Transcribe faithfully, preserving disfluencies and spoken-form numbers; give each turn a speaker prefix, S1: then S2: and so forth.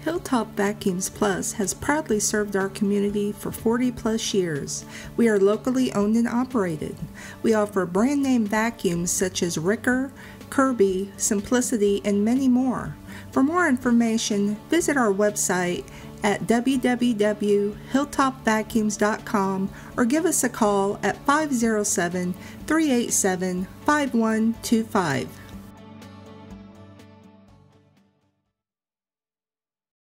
S1: Hilltop Vacuums Plus has proudly served our community for forty plus years. We are locally owned and operated. We offer brand name vacuums such as Ricker, Kirby, Simplicity, and many more. For more information, visit our website at w w w dot hilltop vacuums dot com or give us a call at five oh seven, three eight seven, five one two five.